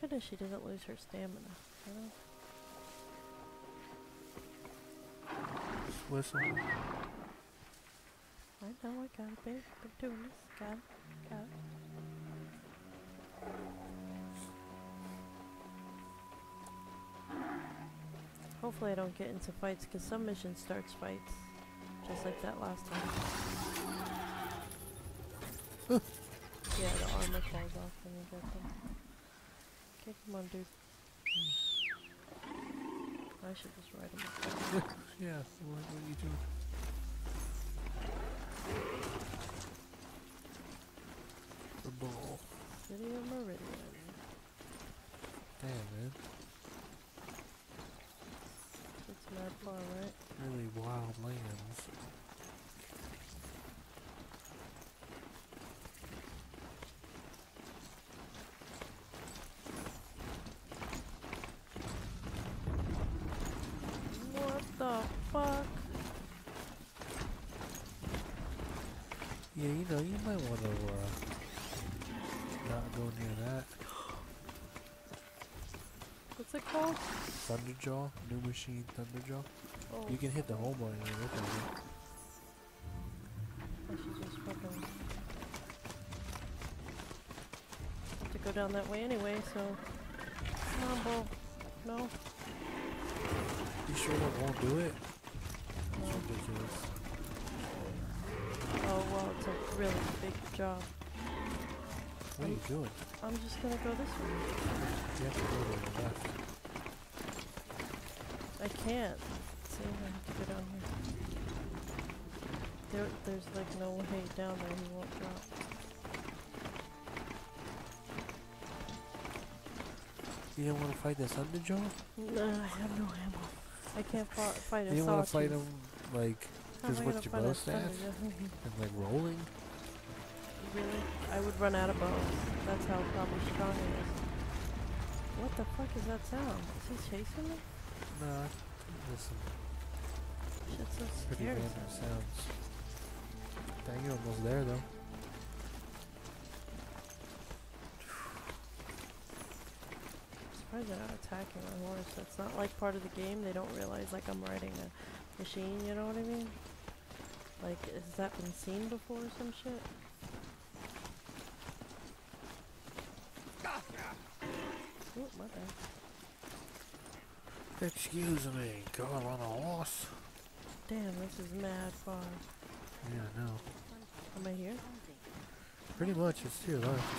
goodness she doesn't lose her stamina, you know? Just whistle. I know, I got it, babe. Been doing this. Got it. Got it. Hopefully I don't get into fights, because some mission starts fights. Just like that last time. Yeah, the armor falls off when you get them. Okay, come on, dude. I should just ride him. Yeah, what are you doing? The ball. City of Meridian. Damn, man. It's mad far, right? Really wild lands. What the fuck? Yeah, you know, you might want to not go near that. What's it called? Thunderjaw, New Machine Thunderjaw. Oh, You can hit the home button and look at it. I should just fucking... have to go down that way anyway, so... Come on, Bull. No? You sure that won't do it? No. It's ridiculous. Oh, well, it's a really big job. What are you doing? I'm just gonna go this way. You have to go to the left. I can't. See, I have to go down here. There's like no way down there he won't drop. You don't want to fight the Thunderjaw? No, I have no ammo. I can't fight a You don't want to fight sawtooth. him, like, How just am I with gonna your fight bow a staff? thunderjaw? And, like, rolling? Really? I would run out of bows. That's how probably strong it is. What the fuck is that sound? Is he chasing me? Nah, there's some Shit's so pretty scary. random sounds. Dang, you're almost there, though. I'm surprised they're not attacking my horse. That's not like part of the game. They don't realize like I'm riding a machine, you know what I mean? Like, has that been seen before or some shit? Oh, my bad. Excuse me, girl on a horse? Damn, this is mad far. Yeah, I know. Am I here? Pretty much, it's to your left.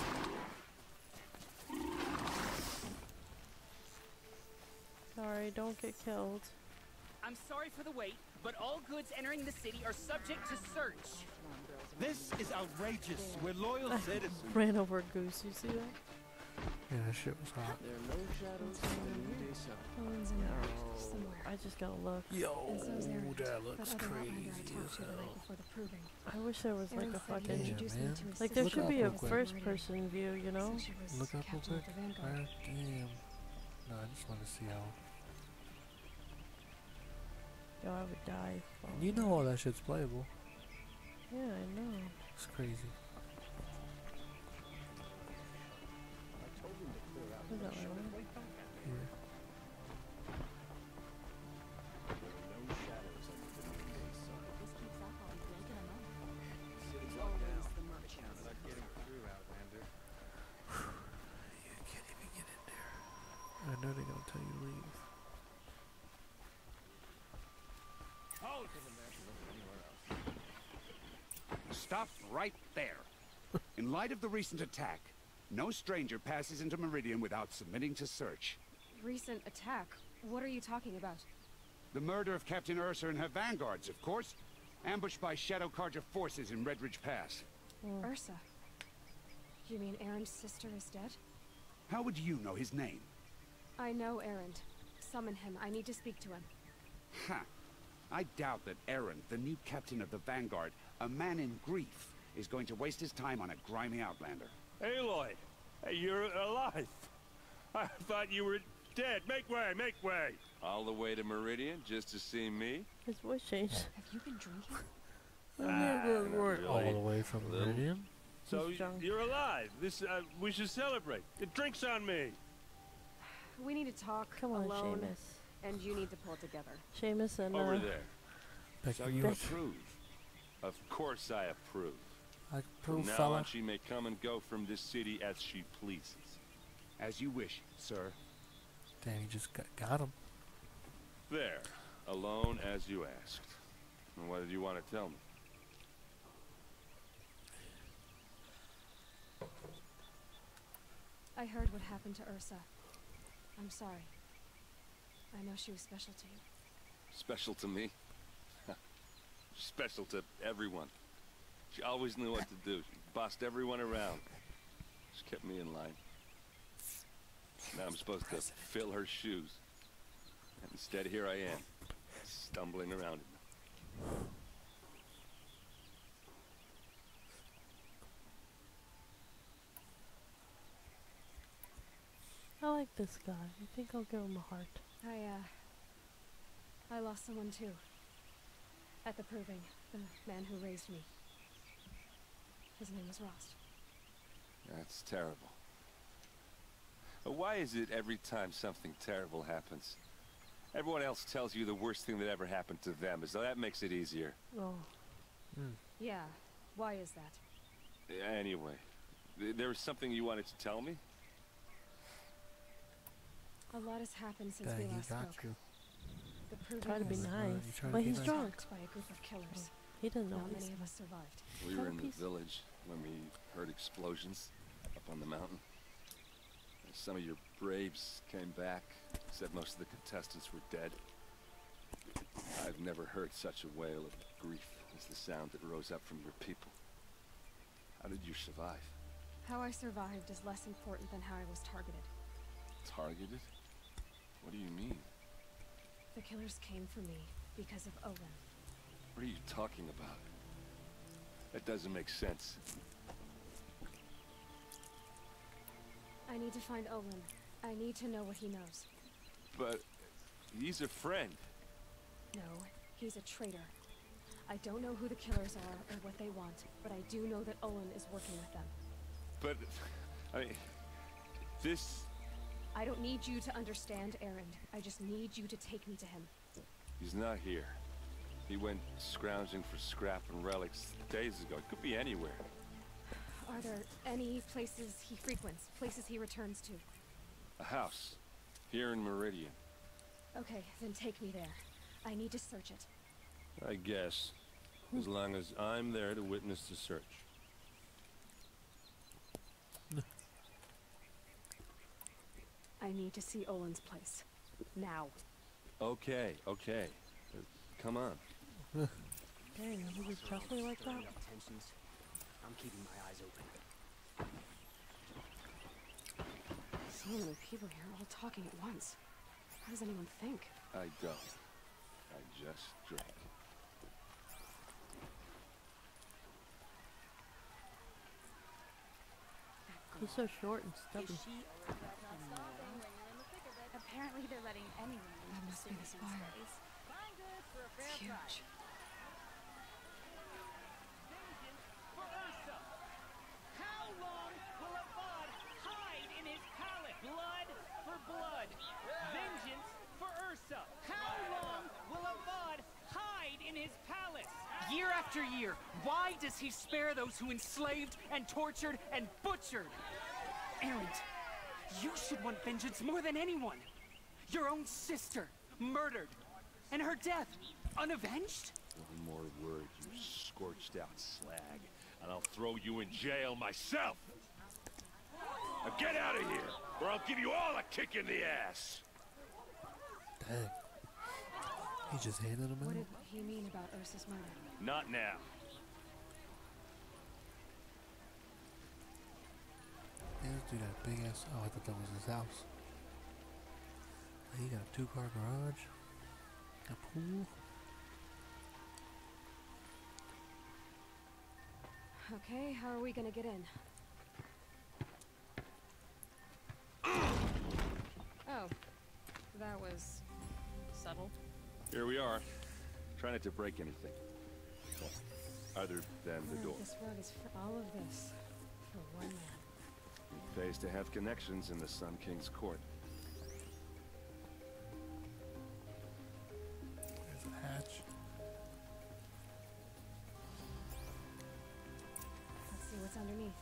Sorry, don't get killed. I'm sorry for the wait, but all goods entering the city are subject to search. This is outrageous. We're loyal citizens. Ran over a goose, you see that? Yeah, that shit was hot. There are no shadows in the noonday sun. Owen's in the bridge somewhere. I just gotta look. Yo, And so's Aaron, that looks that other outlander I crazy talked as to the night hell. before the proving. I wish there was like Aaron a said he fucking... introduced me man. to his Like there Look should up be a real quick. first person view, you know? Since she was Look up real captain quick. of the Vanguard. Alright, damn. No, I just want to see how. Yo, I would die. You know all that shit's playable. Yeah, I know. It's crazy. Is that right? Yeah. You can't even get in there. I know they don't tell you to leave. Stop right there. In light of the recent attack, no stranger passes into Meridian without submitting to search. Recent attack? What are you talking about? The murder of Captain Ursa and her vanguards, of course. Ambushed by Shadow Carja forces in Redridge Pass. Ursa? You mean Aaron's sister is dead? How would you know his name? I know Aaron. Summon him. I need to speak to him. Ha! I doubt that Aaron, the new captain of the Vanguard, a man in grief, is going to waste his time on a grimy outlander. Aloy, hey, you're alive. I thought you were dead. Make way, make way. All the way to Meridian just to see me? His voice changed. Have you been drinking? All the way from Meridian? So He's drunk. you're alive. This we should celebrate. The drink's on me. We need to talk Come on, alone, Seamus. and you need to pull it together. Seamus and Over there. Becky, So you Becky. approve? Of course I approve. I From approve, now fella. on, she may come and go from this city as she pleases. As you wish, sir. Damn, you just got him. There. Alone as you asked. And what did you want to tell me? I heard what happened to Ursa. I'm sorry. I know she was special to you. Special to me? Special to everyone. She always knew what to do. She bossed everyone around. She kept me in line. Now I'm supposed to fill her shoes. And instead, here I am, stumbling around in them. I like this guy. I think I'll give him a heart. I lost someone too. At the proving, the man who raised me. His name was Rost. That's terrible. But why is it every time something terrible happens, everyone else tells you the worst thing that ever happened to them, as though that makes it easier? Oh. Yeah, why is that? Anyway, there was something you wanted to tell me? A lot has happened since Dang, we he last got spoke. you. The proving Try to be was nice. you try to But be he's nice. drunk. attacked by a group of killers. He didn't know Not he's many of us survived. We were in the Piece. village when we heard explosions up on the mountain. And some of your braves came back, said most of the contestants were dead. I've never heard such a wail of grief as the sound that rose up from your people. How did you survive? How I survived is less important than how I was targeted. Targeted? What do you mean? The killers came for me because of Owen. What are you talking about? That doesn't make sense. I need to find Owen. I need to know what he knows. But he's a friend. No, he's a traitor. I don't know who the killers are or what they want, but I do know that Owen is working with them. But, I mean, this... I don't need you to understand, Erend. I just need you to take me to him. He's not here. He went scrounging for scrap and relics days ago. It could be anywhere. Are there any places he frequents? Places he returns to? A house. Here in Meridian. Okay, then take me there. I need to search it. I guess. As long as I'm there to witness the search. I need to see Owen's place. Now. Okay, okay. Come on. Dang, he would trust me like that? Tensions. I'm keeping my eyes open. So many people here all talking at once. How does anyone think? I don't. I just drink. He's so short and stubby. Apparently they're letting anyone That into the must be city this these fire. days. It's huge. For Ursa! How long will Avad hide in his palace? Blood for blood. Vengeance for Ursa. How long will Avad hide in his palace? Year after year, why does he spare those who enslaved and tortured and butchered? Erend, you should want vengeance more than anyone. Your own sister, murdered. And her death, unavenged? One more word, you scorched out slag, and I'll throw you in jail myself! Now get out of here, or I'll give you all a kick in the ass! Dang. He just handed him What out. did he mean about Ursa's murder? Not now. Yeah, let's do that big ass. Oh, I thought that was his house. He got a 2-car garage, a pool. Okay, how are we gonna get in? Oh, that was subtle. Here we are. Try not to break anything. Other than the door. This rug is for all of this for one man. It pays to have connections in the Sun King's court. what's underneath.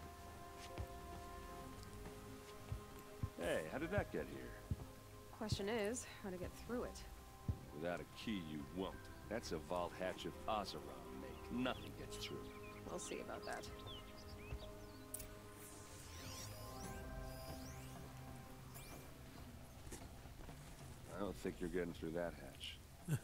Hey, how did that get here? Question is, how to get through it. Without a key, you won't. That's a vault hatch of Oseram make. Nothing gets through. We'll see about that. I don't think you're getting through that hatch.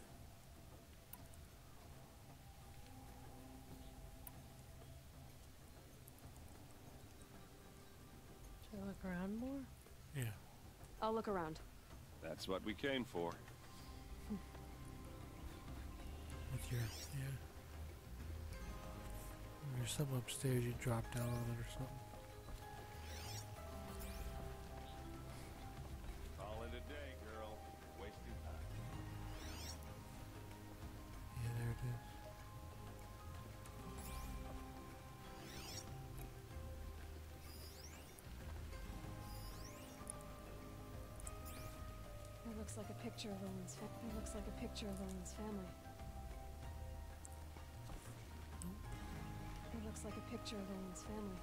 Should I look around more? Yeah. I'll look around. That's what we came for. With your, yeah. There's something upstairs you dropped down on it or something. Call it a day, girl. Wasting time. Yeah, there it is. It looks like a picture of Owen's family. It looks like a picture of Owen's family. It looks like a picture of Owen's family.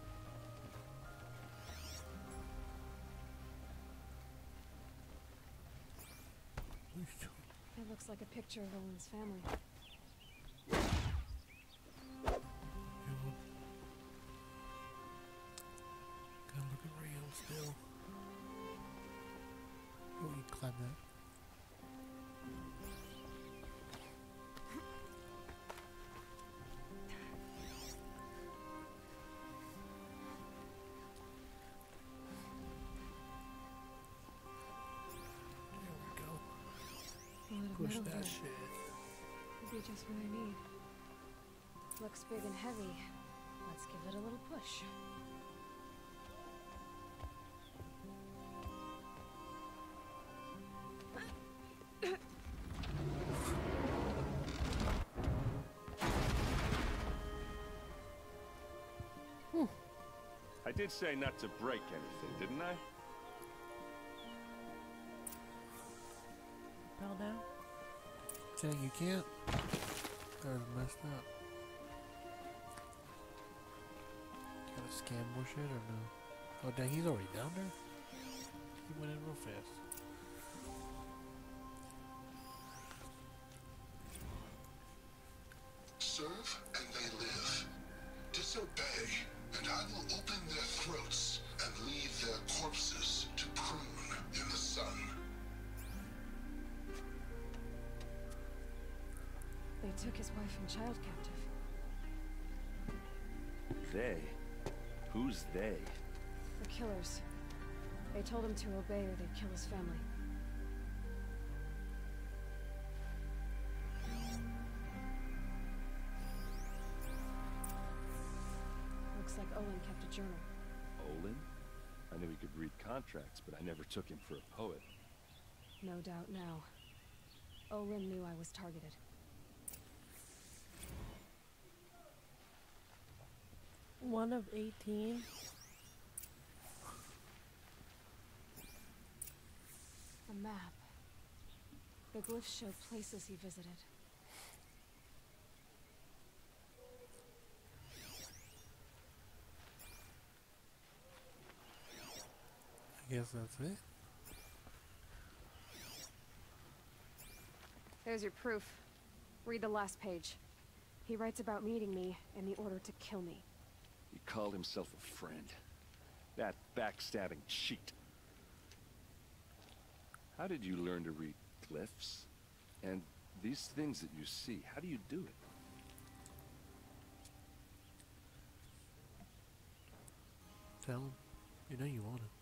It looks like a picture of Owen's family. Gotta look at real still. Oh, you climb that. There we go. A lot of Push metal that here. shit. Could be just what I need. Looks big and heavy. Let's give it a little push. I did say not to break anything, didn't I? Fell down? Saying you can't? That was messed up. Gotta scan more shit or no? Oh dang, he's already down there? He went in real fast. Serve and they live. Disobey, and I will open their throats and leave their corpses to prune in the sun. They took his wife and child captive. They? Who's they? The killers. They told him to obey or they'd kill his family. Looks like Olin kept a journal. Olin? I knew he could read contracts, but I never took him for a poet. No doubt now. Olin knew I was targeted. One of 18. A map. The glyphs show places he visited. I guess that's it. There's your proof. Read the last page. He writes about meeting me and the order to kill me. He called himself a friend. That backstabbing cheat. How did you learn to read glyphs? And these things that you see, how do you do it? Tell him. You know you want it.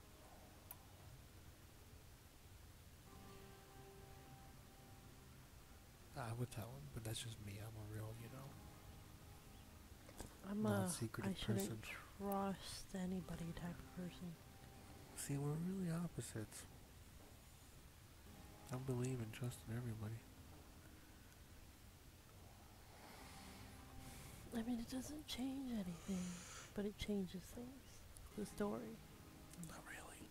I would tell him, but that's just me. I'm a real, you know. I'm Not a secretive I shouldn't person. trust anybody type of person. See, we're really opposites. I believe in trusting everybody. I mean, it doesn't change anything, but it changes things. The story. Not really.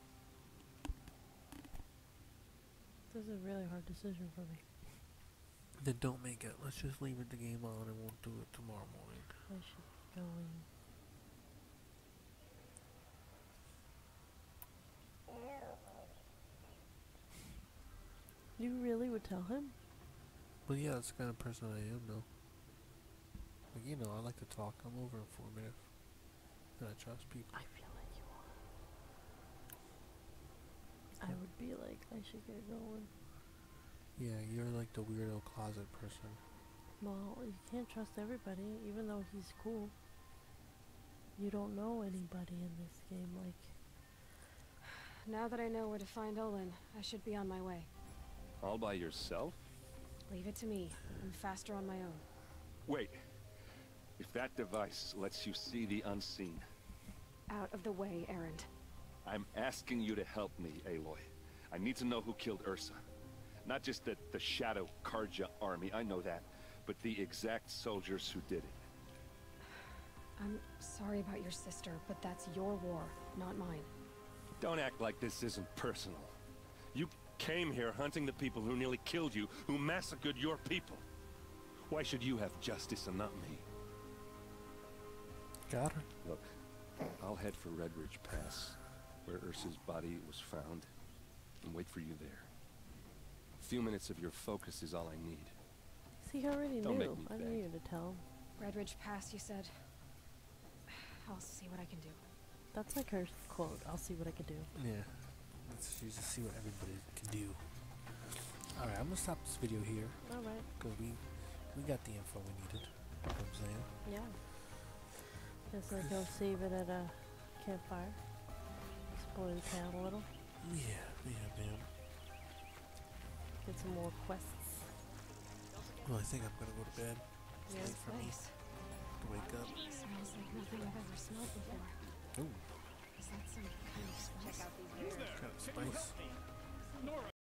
This is a really hard decision for me. Then don't make it. Let's just leave it the game on and we'll do it tomorrow morning. I should go in. You really would tell him? But yeah, that's the kind of person I am, though. Like, you know, I like to talk. I'm over informative. And I trust people. I feel like you are. I would be like, I should get going. Yeah, you're like the weirdo closet person. Well, you can't trust everybody, even though he's cool. You don't know anybody in this game, like... Now that I know where to find Olin, I should be on my way. All by yourself? Leave it to me. I'm faster on my own. Wait. If that device lets you see the unseen... Out of the way, Erend. I'm asking you to help me, Aloy. I need to know who killed Ursa. Not just the Shadow Karja army, I know that, but the exact soldiers who did it. I'm sorry about your sister, but that's your war, not mine. Don't act like this isn't personal. You came here hunting the people who nearly killed you, who massacred your people. Why should you have justice and not me? Got her. Look, I'll head for Redridge Pass, where Ursa's body was found, and wait for you there. A few minutes of your focus is all I need. See, he already Don't knew. make me I beg. didn't need to tell him. Redridge Pass, you said? I'll see what I can do. That's like her quote. I'll see what I can do. Yeah. Let's just see what everybody can do. Alright, I'm gonna stop this video here. Alright. Because we got the info we needed. You know what I'm saying? Yeah. Guess I go save it at a campfire. Explore the town a little. Yeah, man. Get some more quests. Well, I think I'm gonna go to bed. It's Yeah. late for me Nice. to wake up. Smells like nothing I've ever smelled before. Ooh, Is that some kind of spice? kind of spice. Nora,